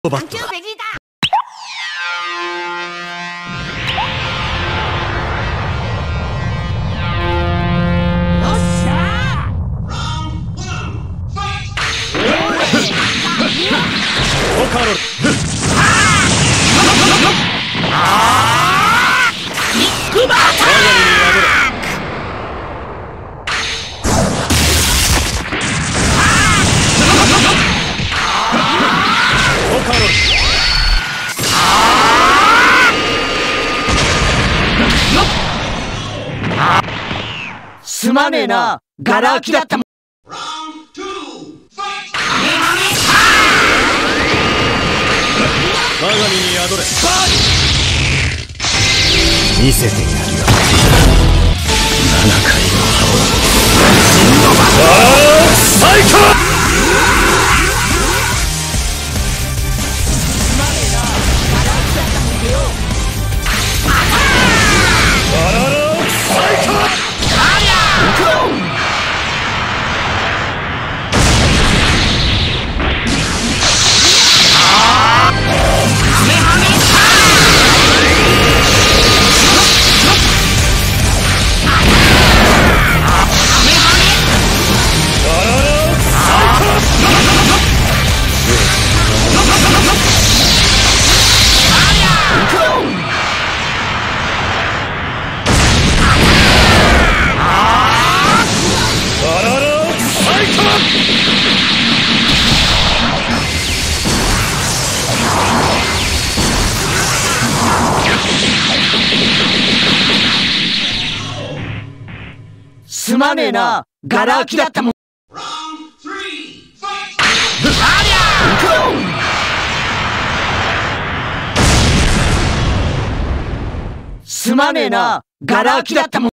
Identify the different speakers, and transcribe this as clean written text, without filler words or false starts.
Speaker 1: バットだ。オカロル。ビッグバーター。オカロル。すまねえな、ガラ空きだったもん。我が身に宿れ。見せてやるよ。7回の刃を真のバトル最高。すまねえな、ガラ空きだったもん。すまねえな、ガラ空きだったもん。